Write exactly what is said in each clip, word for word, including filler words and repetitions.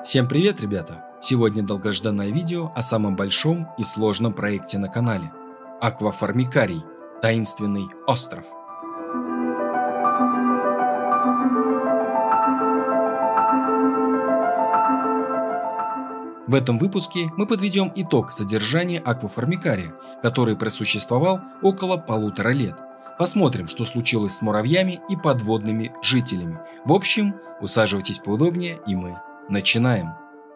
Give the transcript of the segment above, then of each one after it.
Всем привет, ребята! Сегодня долгожданное видео о самом большом и сложном проекте на канале – Акваформикарий – таинственный остров. В этом выпуске мы подведем итог содержания акваформикария, который просуществовал около полутора лет. Посмотрим, что случилось с муравьями и подводными жителями. В общем, усаживайтесь поудобнее, и мы начинаем.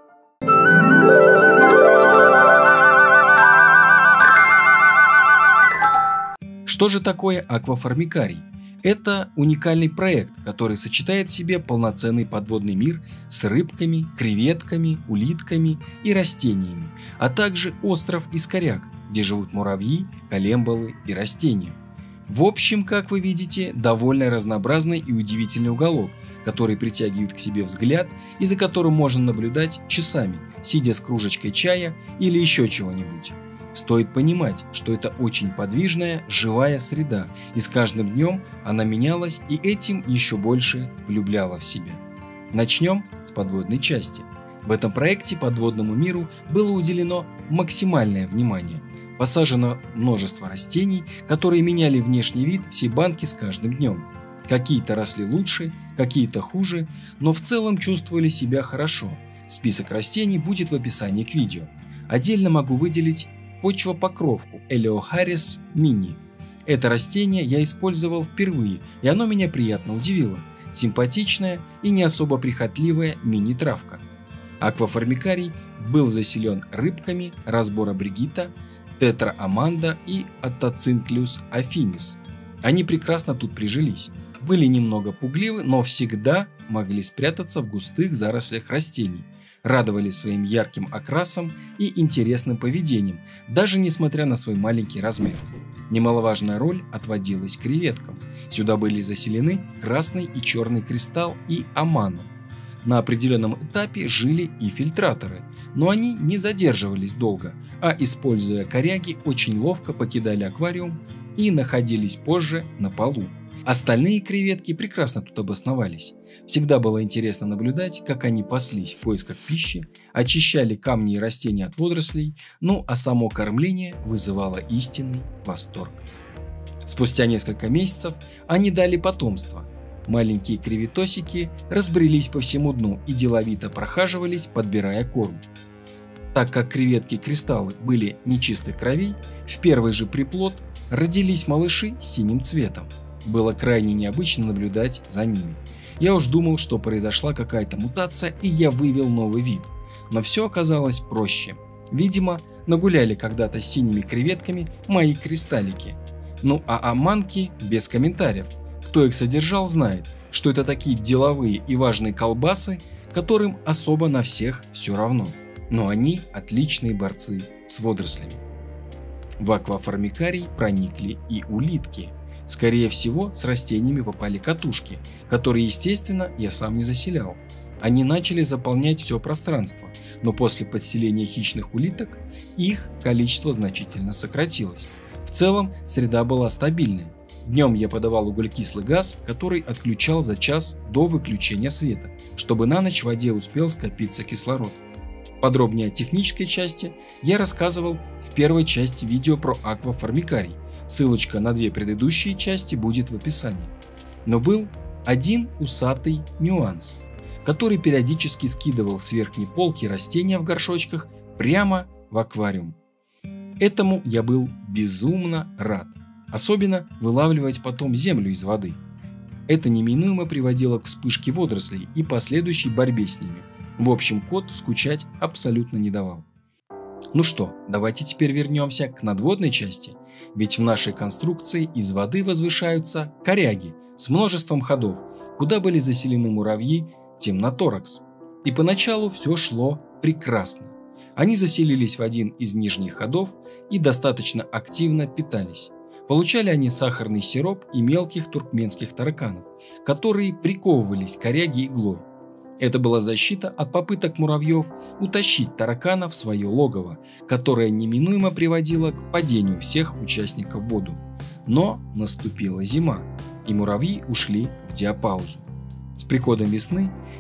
Что же такое акваформикарий? Это уникальный проект, который сочетает в себе полноценный подводный мир с рыбками, креветками, улитками и растениями, а также остров из коряг, где живут муравьи, колемболы и растения. В общем, как вы видите, довольно разнообразный и удивительный уголок, который притягивает к себе взгляд и за которым можно наблюдать часами, сидя с кружечкой чая или еще чего-нибудь. Стоит понимать, что это очень подвижная, живая среда, и с каждым днем она менялась и этим еще больше влюбляла в себя. Начнем с подводной части. В этом проекте подводному миру было уделено максимальное внимание. Посажено множество растений, которые меняли внешний вид всей банки с каждым днем. Какие-то росли лучше, какие-то хуже, но в целом чувствовали себя хорошо. Список растений будет в описании к видео. Отдельно могу выделить почвопокровку Элеохарис мини. Это растение я использовал впервые, и оно меня приятно удивило. Симпатичная и не особо прихотливая мини-травка. Акваформикарий был заселен рыбками разбора Бригита, Тетра аманда и Аттоцинклюс афинис. Они прекрасно тут прижились. Были немного пугливы, но всегда могли спрятаться в густых зарослях растений. Радовали своим ярким окрасом и интересным поведением, даже несмотря на свой маленький размер. Немаловажная роль отводилась креветкам. Сюда были заселены красный и черный кристалл и амана. На определенном этапе жили и фильтраторы, но они не задерживались долго, а, используя коряги, очень ловко покидали аквариум и находились позже на полу. Остальные креветки прекрасно тут обосновались. Всегда было интересно наблюдать, как они паслись в поисках пищи, очищали камни и растения от водорослей, ну а само кормление вызывало истинный восторг. Спустя несколько месяцев они дали потомство. Маленькие креветосики разбрелись по всему дну и деловито прохаживались, подбирая корм. Так как креветки-кристаллы были нечистой крови, в первый же приплод родились малыши с синим цветом. Было крайне необычно наблюдать за ними. Я уж думал, что произошла какая-то мутация, и я вывел новый вид. Но все оказалось проще. Видимо, нагуляли когда-то с синими креветками мои кристаллики. Ну а аманки без комментариев. Кто их содержал, знает, что это такие деловые и важные колбасы, которым особо на всех все равно. Но они отличные борцы с водорослями. В акваформикарий проникли и улитки. Скорее всего, с растениями попали катушки, которые, естественно, я сам не заселял. Они начали заполнять все пространство, но после подселения хищных улиток их количество значительно сократилось. В целом, среда была стабильная. Днем я подавал углекислый газ, который отключал за час до выключения света, чтобы на ночь в воде успел скопиться кислород. Подробнее о технической части я рассказывал в первой части видео про акваформикарий. Ссылочка на две предыдущие части будет в описании. Но был один усатый нюанс, который периодически скидывал с верхней полки растения в горшочках прямо в аквариум. Этому я был безумно рад. Особенно вылавливать потом землю из воды. Это неминуемо приводило к вспышке водорослей и последующей борьбе с ними. В общем, кот скучать абсолютно не давал. Ну что, давайте теперь вернемся к надводной части. Ведь в нашей конструкции из воды возвышаются коряги с множеством ходов, куда были заселены муравьи темноторакс. И поначалу все шло прекрасно. Они заселились в один из нижних ходов и достаточно активно питались. Получали они сахарный сироп и мелких туркменских тараканов, которые приковывались к коряге иглой. Это была защита от попыток муравьев утащить таракана в свое логово, которое неминуемо приводило к падению всех участников в воду. Но наступила зима, и муравьи ушли в диапаузу. С приходом весны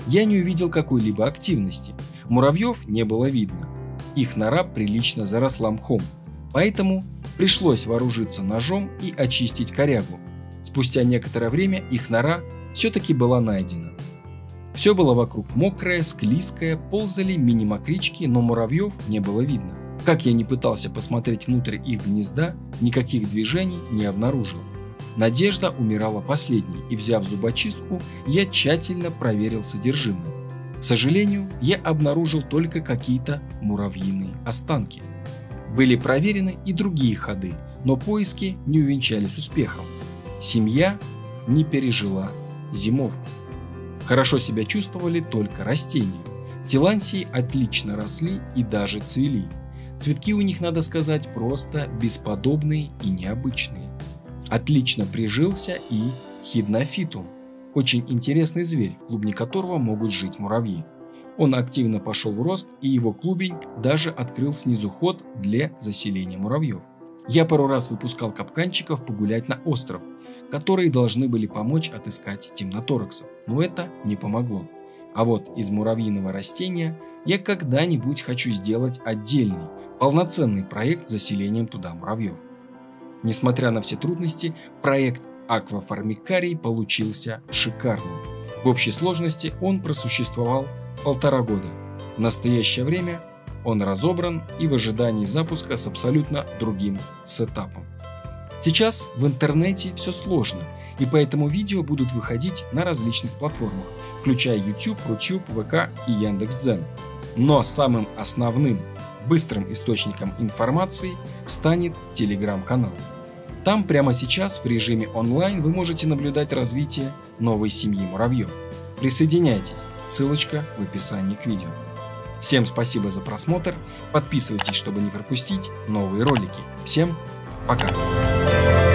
я не увидел какой-либо активности. Муравьев не было видно. Их нора прилично заросла мхом, поэтому пришлось вооружиться ножом и очистить корягу. Спустя некоторое время их нора все-таки была найдена. Все было вокруг мокрое, склизкое, ползали мини-мокрички, но муравьев не было видно. Как я не пытался посмотреть внутрь их гнезда, никаких движений не обнаружил. Надежда умирала последней, и, взяв зубочистку, я тщательно проверил содержимое. К сожалению, я обнаружил только какие-то муравьиные останки. Были проверены и другие ходы, но поиски не увенчались успехом. Семья не пережила зимовку. Хорошо себя чувствовали только растения. Тилантии отлично росли и даже цвели. Цветки у них, надо сказать, просто бесподобные и необычные. Отлично прижился и хиднофитум, очень интересный зверь, в клубне которого могут жить муравьи. Он активно пошел в рост, и его клубень даже открыл снизу ход для заселения муравьев. Я пару раз выпускал капканчиков погулять на остров, которые должны были помочь отыскать темнотораксов, но это не помогло. А вот из муравьиного растения я когда-нибудь хочу сделать отдельный, полноценный проект с заселением туда муравьев. Несмотря на все трудности, проект Акваформикарий получился шикарным. В общей сложности он просуществовал полтора года. В настоящее время он разобран и в ожидании запуска с абсолютно другим сетапом. Сейчас в интернете все сложно, и поэтому видео будут выходить на различных платформах, включая YouTube, Рутюб, ВК и Яндекс.Дзен. Но самым основным, быстрым источником информации станет телеграм-канал. Там прямо сейчас в режиме онлайн вы можете наблюдать развитие новой семьи муравьев. Присоединяйтесь, ссылочка в описании к видео. Всем спасибо за просмотр, подписывайтесь, чтобы не пропустить новые ролики. Всем пока!